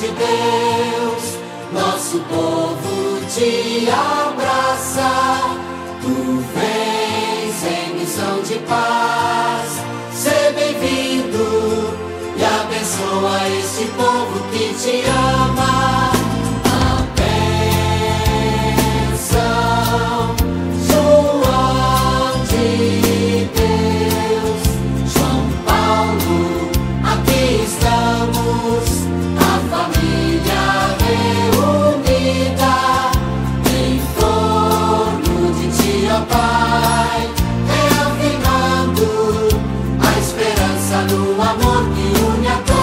de Deus, nosso povo te abraça. Tu vens em missão de paz, seja bem-vindo e abençoa este povo que te ama. A bênção, João de Deus, João Paulo, aqui estamos, a família reunida em torno de ti, ó Pai, reafirmando a esperança no amor que une a todos.